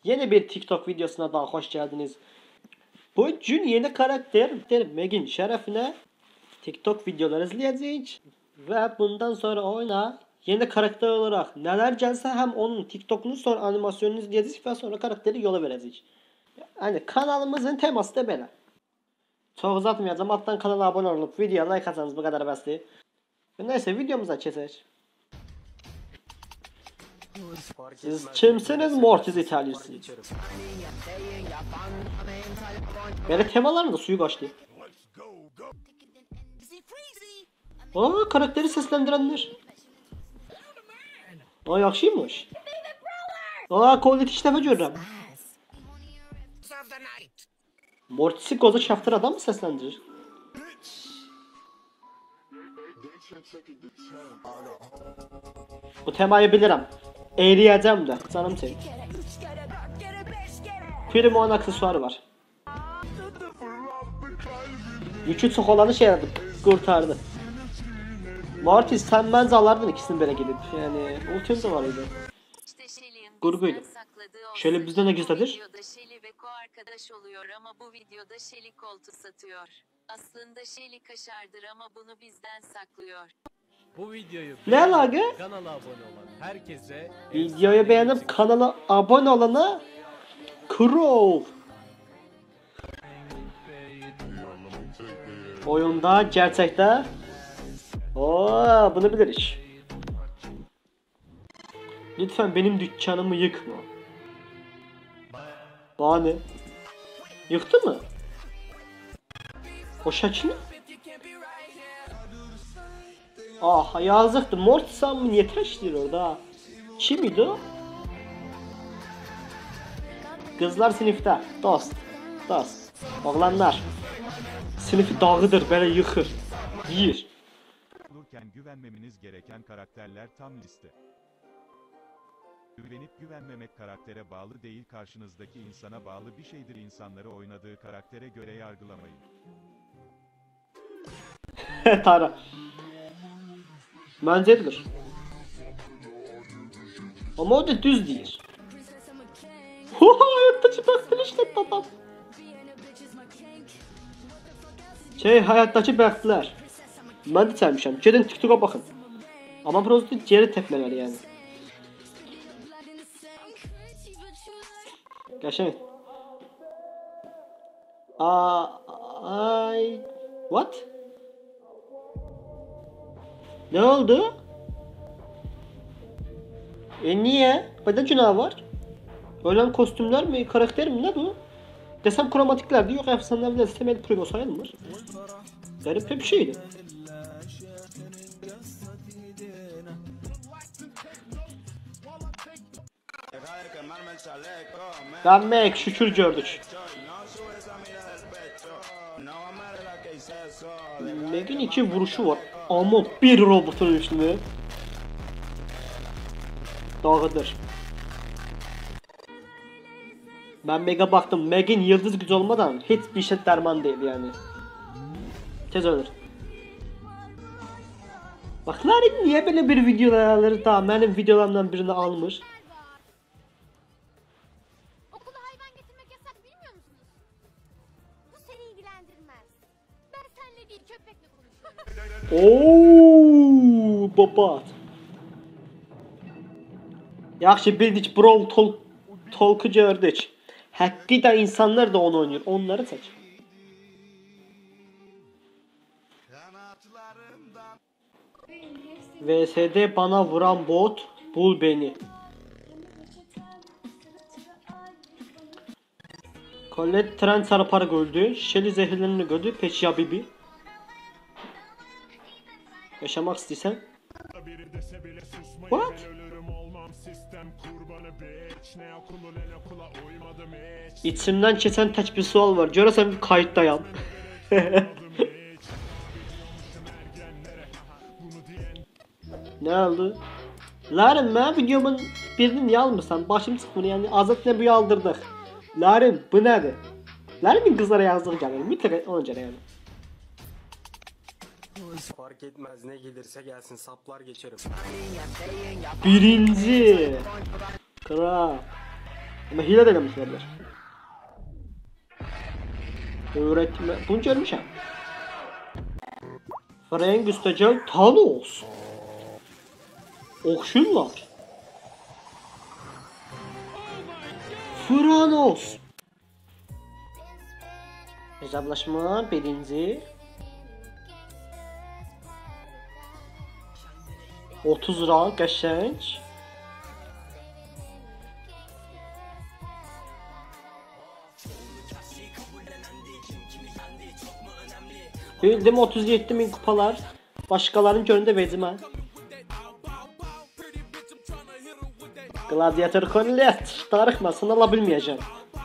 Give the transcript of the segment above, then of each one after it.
Yeni bir TikTok videosuna daha hoş geldiniz. Bugün yeni karakter Meg'in şerefine TikTok videoları izleyeceğiz. Ve bundan sonra oyuna yeni karakter olarak neler gelse hem onun TikTok'unu sonra animasyonunu izleyeceğiz ve sonra karakteri yola vereceğiz. Yani kanalımızın teması da böyle. Çok uzatmayacağım. Alttan kanala abone olup videoya like atsanız bu kadar basit. Neyse videomuza geçelim. Siz kimsiniz Mortis İtalyası? Böyle temaların da suyu kaçtı. Aa, karakteri seslendirenler. Aa, yakışıymış. Aa, Cold'u hiç defa görürüm. Mortis'i koza şaftır adam mı seslendirir? Bu temayı bilirim. Eğleyeceğim de. Canım senin. Primo'nun aksesuarı var. Yükü çok olanı şey yaptı. Kurtardı. Mortis sen bence alardın ikisini böyle gidip. Yani ultim de vardı. Grubuydu. Şöyle bizde ne gizledir? Shelly ve Ko arkadaş oluyor ama bu videoda Shelly koltu satıyor. Aslında Shelly kaşardır ama bunu bizden saklıyor. Bu videoyu ne alaka? Kanala abone olan herkese videoyu beğenip kanala abone olana Crow. Oyunda gerçekte bunu biliriz. Lütfen benim dükkanımı yıkma. Bana yıktı mı? O şaçını? Ah, yazıktı. Mortis mı niye taşlıyor orada? Kimdi o? Kızlar sınıfta. Dost. Oğlanlar. Sınıfı dağıdır, böyle yıkır. Yiyir. Olurken güvenmemeniz gereken karakterler tam liste. Güvenip güvenmemek karaktere bağlı değil, karşınızdaki insana bağlı bir şeydir. İnsanları oynadığı karaktere göre yargılamayın. Tara. Bence edilir. Ama o da düz değil. Hayatta çıbaktır işte adam. Hayattaki bəxtlər. Mən də çəkmişəm. Gedin TikTok'a bakın. Ama prosto geri tepmeler yani. Qəşəng. What? Ne oldu? Niye? Bende günah var. Ölen kostümler mi, karakter mi, ne bu? Desem kromatiklerdi, yok efsanelerle temel primo sayılmır. Garip bir şeydi. Meg şükür gördük. Meg'in 2 vuruşu var ama bir robotun üstüne dağıdır. Ben Meg'e baktım. Meg'in yıldız gücü olmadan hiçbir şey derman değil yani. Tez ölür. Bak Larin niye böyle bir videoları da benim videolarımdan birini almış? Okula hayvan getirmek yasak, bilmiyor musunuz? Bu seni ilgilendirmez. Ben seninle değil, köpekle konuşuyorum. Baba. Yaxşı bildik Brawl Talk'u gördük. Hakkıyla insanlar da onu oynuyor. Onları seç. VS'de bana vuran bot, bul beni. Colette tren çarparak öldü. Shelly zehirlerini gördü. Peki ya Bibi? Yaşamak istiyorsan? What? İçimden geçen tek bir sual var. Görürsen bir kayıttayım. Ne oldu? Larin ben videomun birini niye almışsan? Başım çıkmıyor yani. Azat ne bu aldırdık. Larin bu nedir? Larin'in kızlara yazdığı gelir. Bir tek ona göre yani. Fark etmez, ne gelirse gelsin, saplar geçerim. Birinci. Kral. Ama hile de eləmişlər. Öğretme. Bunu görmüşəm. Frank üstəcəl Thanos. Oxşurlar. Franos. Hesablaşma birinci. 30 lira qəşəng. Bildim 37.000 kupalar. Başkalarının gönlünde verdim ha. Gladiator Collet. Tarıkmasını alabilmeyeceğim.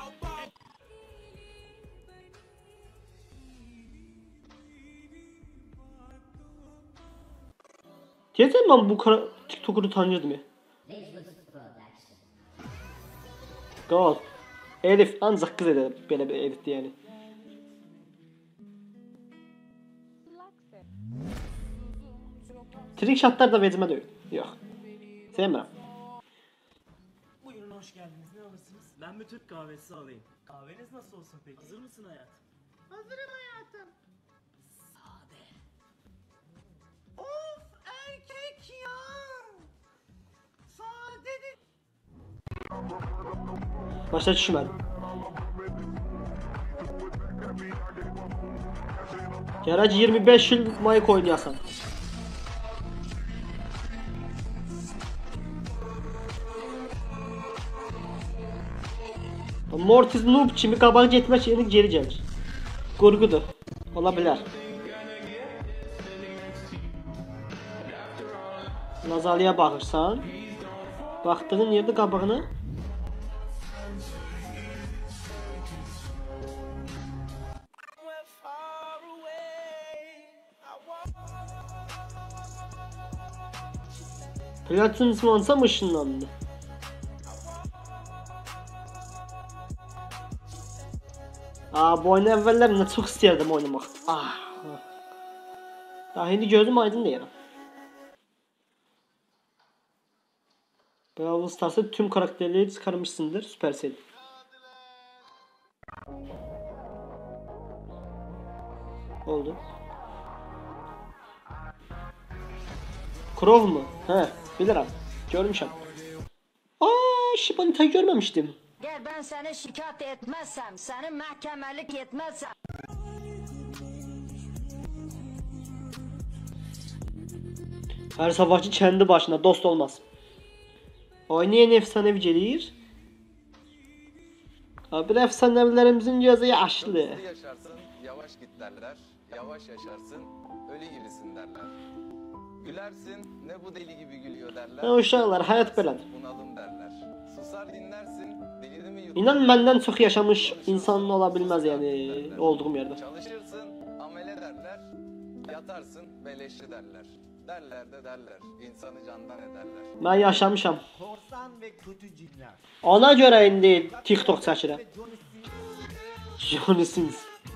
Diyeceğim ben bu TikToker'ı tanıyordum ya. Gal. Elif ancak kız eder böyle bir edit yani. Trick shotlar da vezime değil. Yok. Sevmem. Buyurun hoş geldiniz. Ne alırsınız? Ben bir Türk kahvesi alayım. Kahveniz nasıl olsun peki? Hazır mısın hayatım? Hazırım hayatım. Sade. Of erkek ya. Sade de. Başta düşmedim. Garaj 25 yıl Mike oynayasan. Mortis noob kimi qabaq getmək yeni geri gəlir. Qurğudur. Ola bilər. Lazaliya baxırsan, baxdığın yerdə qabağını Platin ismansam ışınlandı. Bu oyunu evvellerinde çok istiyordum oynamak. Daha hindi gözüm aydın değil. Brawl Stars'ı tüm karakterleri çıkarmışsındır. Supercell. Oldu. Crow mu? He, bilirim. Görmüşüm. Şibanita'yı görmemiştim. Gel ben seni şikayet etmezsem, seni mahkemelik etmezsem. Her savaşçı kendi başına dost olmaz. Oynayan efsanevi gelir. Bir efsanelerimizin gözü yaşlı. Hızlı yaşarsın, yavaş git derler. Yavaş yaşarsın, ölü gibisin derler. Gülersin, ne bu deli gibi gülüyor derler. Uşaqlar, hayat belədir. Bunalım derler. Susar dinlersin, delini mi yutar? İnan benden çok yaşamış insan olabilmez yani olduğum yerde. Çalışırsın, amele derler. Yatarsın, beleşçi derler. Derler de derler, insanı candan ederler. Ben yaşamışam. Korsan ve kötü cinler. Ona göre indi TikTok çəkirəm. Johnny Sins.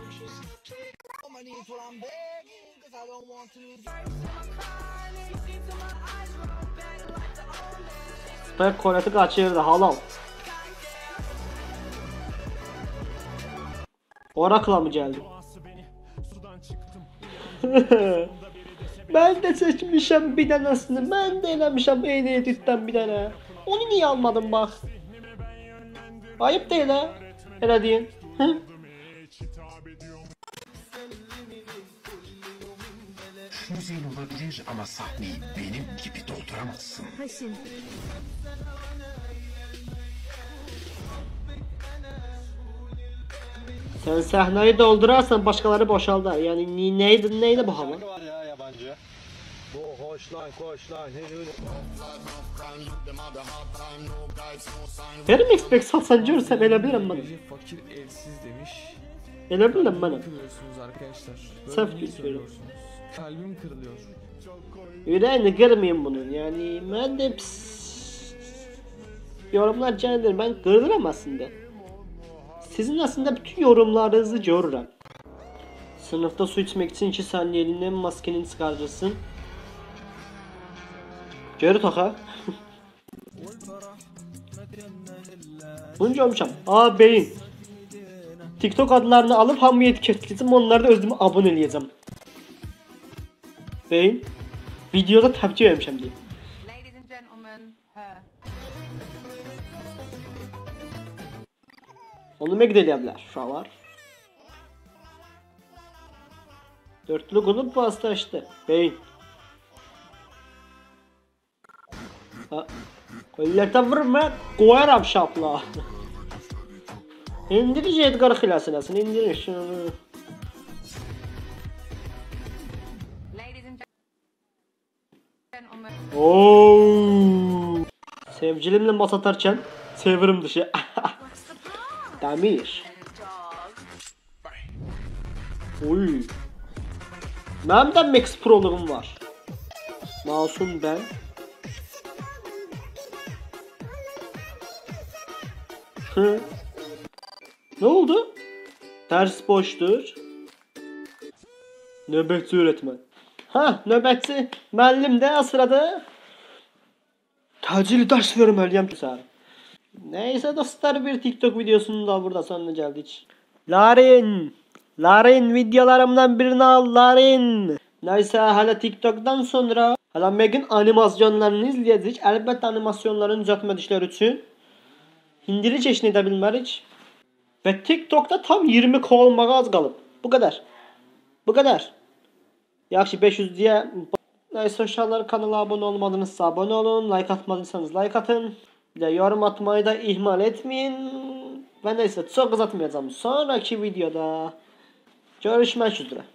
Spike Colet'i kaçırdı halal. Oracle'a mı geldi? Ben de seçmişim bir tanesini. Ben de eləmişim eyni editdən bir tane. Onu niye almadın bak? Ayıp değil ha. Elə deyin. Müziğin olabilir ama sahneyi benim gibi dolduramazsın. Sen sahneyi doldurarsan başkaları boşaldı. Yani neydi bu hava? Var ya yabancı. Bu hoş lan koş lan. Benim expect satsan görsem elə bilirəm bana. Fakir evsiz demiş. Elə bilirəm bana. Kırıyorsunuz arkadaşlar. Saf geçiyorum. Kalbim kırılıyor. Yüreğini kırmayayım bunun yani ben de yorumlar gelir ben kırılırım aslında. Sizin aslında bütün yorumlarınızı görürüm. Sınıfta su içmek için 2 saniyeliğine maskenin çıkarırsın. Görü taka. Bunca olmuşam. Beyin. TikTok adlarını alıp hamıya etiketleyeceğim. Onları da özümü abone eləyəcəm. Beyin. Videoda təpki vermişəm deyim. Onu meg də eləyə bilər uşaqlar. Dörtlü grup paslaştı. Beyin. Kollerden vurma. Koyarım şapla. İndir Edgar xilasınasın. İndir şunu. Ooo. Sevgilimle masa atarken severim dışı. Demir. Oy. Benim de Max Pro'luğum var. Masum ben. Ne oldu? Ders boştur. Nöbetçi öğretmen. Nöbetçi müəllim de sırada. Təcili ders verməliyəm ki sənə. Neyse dostlar, bir TikTok videosunun da burada sonuna geldik. Larin videolarımdan birini al Larin. Neyse hala TikTok'dan sonra hala Meg'in animasyonlarını izleyeceğiz. Elbette animasyonların düzeltme işleri için hindili çeşini edə bilmərik. Ve TikTok'ta tam 20K olmağa az qalıb. Bu kadar. Yaxşı 500 diye. Neyse uşaqlar, kanala abone olmadınızsa abone olun. Like atmadıysanız like atın. Bir de yorum atmayı da ihmal etmeyin. Ve neyse çok uzatmayacağım. Sonraki videoda görüşmek üzere.